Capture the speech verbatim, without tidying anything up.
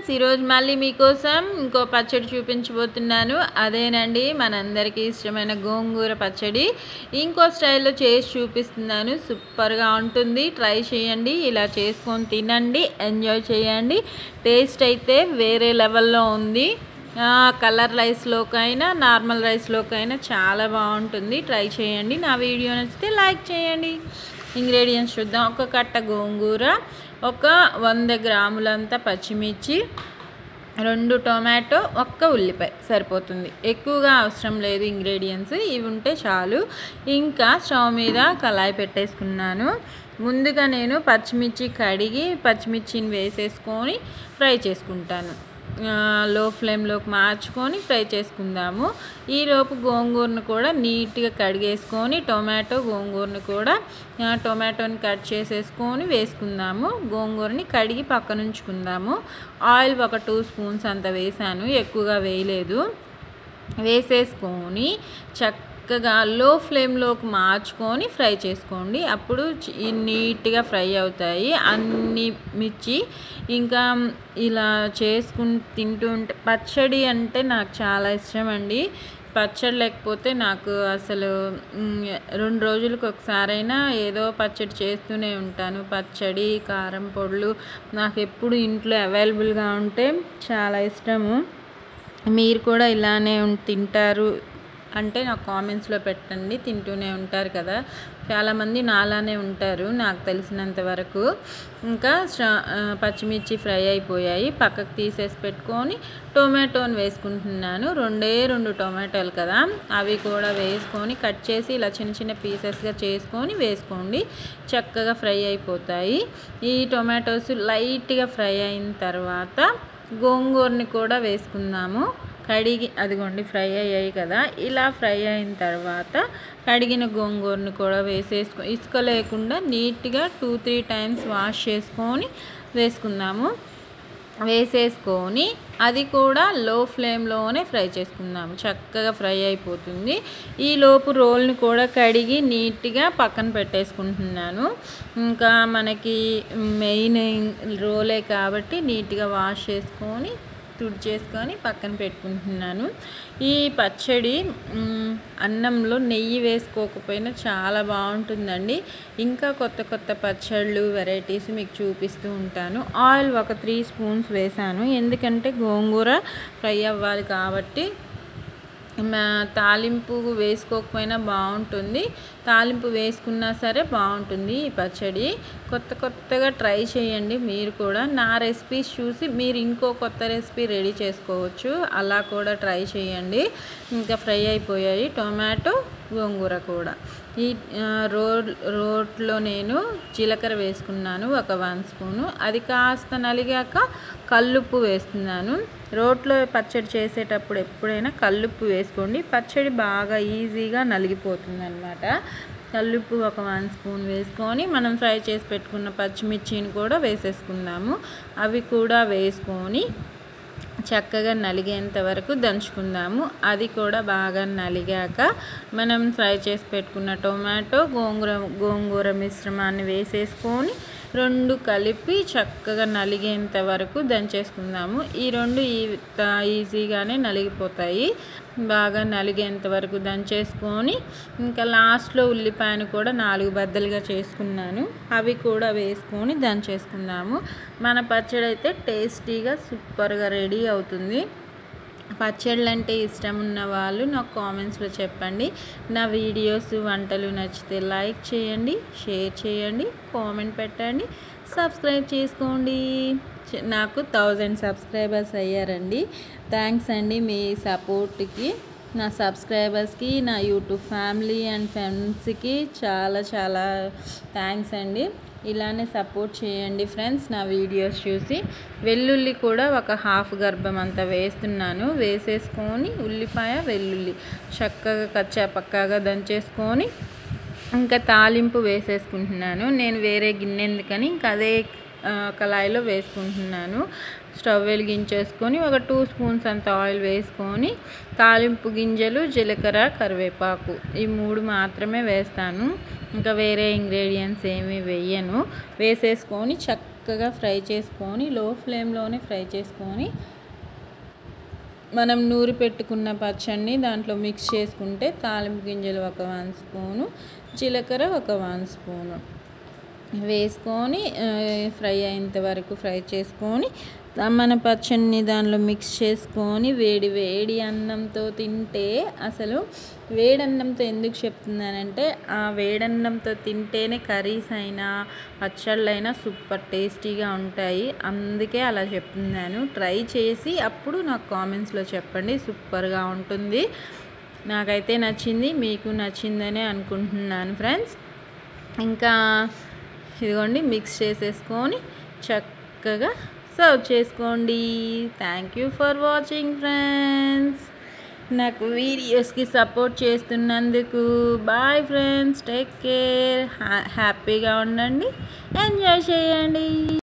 Friends, ఈరోజు మళ్ళీ మీకోసం ఇంకో పచ్చడి చూపించబోతున్నాను. అదేనండి మనందరికీ ఇష్టమైన గోంగూర పచ్చడి. ఇంకో స్టైల్లో చేసి చూపిస్తున్నాను. సూపర్గా ఉంటుంది, ట్రై చేయండి. ఇలా చేసుకొని తినండి, ఎంజాయ్ చేయండి. టేస్ట్ అయితే వేరే లెవెల్లో ఉంది. కలర్ రైస్లోకైనా నార్మల్ రైస్లోకైనా చాలా బాగుంటుంది. ట్రై చేయండి. నా వీడియో నచ్చితే లైక్ చేయండి. ఇంగ్రీడియంట్స్ చూద్దాం. ఒక కట్ట గోంగూర, ఒక వంద గ్రాములంత పచ్చిమిర్చి, రెండు టొమాటో, ఒక్క ఉల్లిపాయ సరిపోతుంది. ఎక్కువగా అవసరం లేదు. ఇంగ్రీడియంట్స్ ఇవి ఉంటే చాలు. ఇంకా స్టవ్ మీద కళాయి పెట్టేసుకున్నాను. ముందుగా నేను పచ్చిమిర్చి కడిగి పచ్చిమిర్చిని వేసేసుకొని ఫ్రై చేసుకుంటాను. లో ఫ్లేమ్లోకి మార్చుకొని ఫ్రై చేసుకుందాము. ఈలోపు గోంగూరను కూడా నీట్గా కడిగేసుకొని టొమాటో గోంగూరను కూడా టొమాటోని కట్ చేసేసుకొని వేసుకుందాము. గోంగూరని కడిగి పక్కన ఉంచుకుందాము. ఆయిల్ ఒక టూ స్పూన్స్ అంత వేసాను, ఎక్కువగా వేయలేదు. వేసేసుకొని చక్కగా లో ఫ్లేమ్లోకి మార్చుకొని ఫ్రై చేసుకోండి. అప్పుడు నీట్గా ఫ్రై అవుతాయి అన్ని మిర్చి. ఇంకా ఇలా చేసుకుని తింటూ ఉంటే పచ్చడి అంటే నాకు చాలా ఇష్టం అండి. పచ్చడి లేకపోతే నాకు అసలు రెండు రోజులకు ఒకసారైనా ఏదో పచ్చడి చేస్తూనే ఉంటాను. పచ్చడి, కారం పొడులు నాకు ఎప్పుడు ఇంట్లో అవైలబుల్గా ఉంటే చాలా ఇష్టము. మీరు కూడా ఇలానే తింటారు అంటే నాకు కామెంట్స్లో పెట్టండి. తింటూనే ఉంటారు కదా, చాలామంది నాలానే ఉంటారు నాకు తెలిసినంత వరకు. ఇంకా పచ్చిమిర్చి ఫ్రై అయిపోయాయి, పక్కకు తీసేసి పెట్టుకొని టొమాటోని వేసుకుంటున్నాను. రెండే రెండు టొమాటోలు కదా, అవి కూడా వేసుకొని కట్ చేసి ఇలా చిన్న చిన్న పీసెస్గా చేసుకొని వేసుకోండి. చక్కగా ఫ్రై అయిపోతాయి. ఈ టొమాటోస్ లైట్గా ఫ్రై అయిన తర్వాత గోంగూరని కూడా వేసుకుందాము. కడిగి అదిగోండి ఫ్రై అయ్యాయి కదా. ఇలా ఫ్రై అయిన తర్వాత కడిగిన గోంగూరను కూడా వేసేసుకో ఇసుక లేకుండా నీట్గా టూ త్రీ టైమ్స్ వాష్ చేసుకొని వేసుకుందాము. వేసేసుకొని అది కూడా లో ఫ్లేమ్లోనే ఫ్రై చేసుకుందాము. చక్కగా ఫ్రై అయిపోతుంది. ఈలోపు రోల్ని కూడా కడిగి నీట్గా పక్కన పెట్టేసుకుంటున్నాను. ఇంకా మనకి మెయిన్ రోలే కాబట్టి నీట్గా వాష్ చేసుకొని తుడిచేసుకొని పక్కన పెట్టుకుంటున్నాను. ఈ పచ్చడి అన్నంలో నెయ్యి వేసుకోకపోయినా చాలా బాగుంటుందండి. ఇంకా కొత్త కొత్త పచ్చళ్ళు వెరైటీస్ మీకు చూపిస్తూ ఉంటాను. ఆయిల్ ఒక త్రీ స్పూన్స్ వేసాను, ఎందుకంటే గోంగూర ఫ్రై అవ్వాలి కాబట్టి. తాలింపు వేసుకోకపోయినా బాగుంటుంది, తాలింపు వేసుకున్నా సరే బాగుంటుంది ఈ పచ్చడి. కొత్త కొత్తగా ట్రై చేయండి మీరు కూడా. నా రెసిపీస్ చూసి మీరు ఇంకో కొత్త రెసిపీ రెడీ చేసుకోవచ్చు, అలా కూడా ట్రై చేయండి. ఇంకా ఫ్రై అయిపోయాయి టొమాటో గోంగూర కూడా. ఈ రోడ్ రోట్లో నేను జీలకర్ర వేసుకున్నాను ఒక వన్ స్పూను. అది కాస్త నలిగాక కల్లుప్పు వేస్తున్నాను. రోట్లో పచ్చడి చేసేటప్పుడు ఎప్పుడైనా కల్లుప్పు వేసుకోండి, పచ్చడి బాగా ఈజీగా నలిగిపోతుంది అన్నమాట. కల్లుప్పు ఒక వన్ స్పూన్ వేసుకొని మనం ఫ్రై చేసి పెట్టుకున్న పచ్చిమిర్చిని కూడా వేసేసుకుందాము. అవి కూడా వేసుకొని చక్కగా నలిగేంత వరకు దంచుకుందాము. అది కూడా బాగా నలిగాక మనం ఫ్రై చేసి పెట్టుకున్న టొమాటో గోంగూర గోంగూర మిశ్రమాన్ని వేసేసుకొని రెండు కలిపి చక్కగా నలిగేంత వరకు దంచేసుకుందాము. ఈ రెండు ఈజీగానే నలిగిపోతాయి. బాగా నలిగేంత వరకు దంచేసుకొని ఇంకా లాస్ట్లో ఉల్లిపాయను కూడా నాలుగు బద్దలుగా చేసుకున్నాను, అవి కూడా వేసుకొని దంచేసుకుందాము. మన పచ్చడి అయితే టేస్టీగా సూపర్గా రెడీ అవుతుంది. పచ్చళ్ళు అంటే ఇష్టం ఉన్న వాళ్ళు నాకు కామెంట్స్లో చెప్పండి. నా వీడియోస్ వంటలు నచ్చితే లైక్ చేయండి, షేర్ చేయండి, కామెంట్ పెట్టండి, సబ్స్క్రైబ్ చేసుకోండి. నాకు థౌజండ్ సబ్స్క్రైబర్స్ అయ్యారండి. థ్యాంక్స్ అండి మీ సపోర్ట్కి. నా సబ్స్క్రైబర్స్కి, నా యూట్యూబ్ ఫ్యామిలీ అండ్ ఫ్రెండ్స్కి చాలా చాలా థ్యాంక్స్ అండి. ఇలానే సపోర్ట్ చేయండి ఫ్రెండ్స్ నా వీడియోస్ చూసి. వెల్లుల్లి కూడా ఒక హాఫ్ గర్భం అంతా వేస్తున్నాను. వేసేసుకొని ఉల్లిపాయ వెల్లుల్లి చక్కగా కచ్చా పక్కాగా దంచేసుకొని ఇంకా తాలింపు వేసేసుకుంటున్నాను. నేను వేరే గిన్నె ఎందుకని ఇంకా అదే కళాయిలో వేసుకుంటున్నాను. స్టవ్ వెలిగించేసుకొని ఒక టూ స్పూన్స్ అంత ఆయిల్ వేసుకొని తాలింపు గింజలు, జీలకర్ర, కరివేపాకు ఈ మూడు మాత్రమే వేస్తాను. ఇంకా వేరే ఇంగ్రీడియంట్స్ ఏమీ వేయను. వేసేసుకొని చక్క చక్కగా ఫ్రై చేసుకొని లో ఫ్లేమ్లోనే ఫ్రై చేసుకొని మనం నూరి పెట్టుకున్న పచ్చడిని దాంట్లో మిక్స్ చేసుకుంటే తాలింపు గింజలు ఒక వన్ స్పూను, జీలకర్ర ఒక వన్ స్పూను వేసుకొని ఫ్రై అయ్యేంత వరకు ఫ్రై చేసుకొని మన పచ్చడిని దానిలో మిక్స్ చేసుకొని వేడి వేడి అన్నంతో తింటే అసలు వేడన్నంతో ఎందుకు చెప్తున్నానంటే ఆ వేడన్నంతో తింటేనే కర్రీస్ అయినా పచ్చళ్ళైనా సూపర్ టేస్టీగా ఉంటాయి. అందుకే అలా చెప్తున్నాను. ట్రై చేసి అప్పుడు నాకు కామెంట్స్లో చెప్పండి. సూపర్గా ఉంటుంది. నాకైతే నచ్చింది, మీకు నచ్చిందనే అనుకుంటున్నాను ఫ్రెండ్స్. ఇంకా ఇదిగోండి మిక్స్ చేసేసుకొని చక్కగా సర్వ్ చేసుకోండి. Thank you for watching friends. నాకు వీడియోస్కి సపోర్ట్ చేస్తున్నందుకు బాయ్ ఫ్రెండ్స్. Take care. హ్యాపీగా ఉండండి, ఎంజాయ్ చేయండి.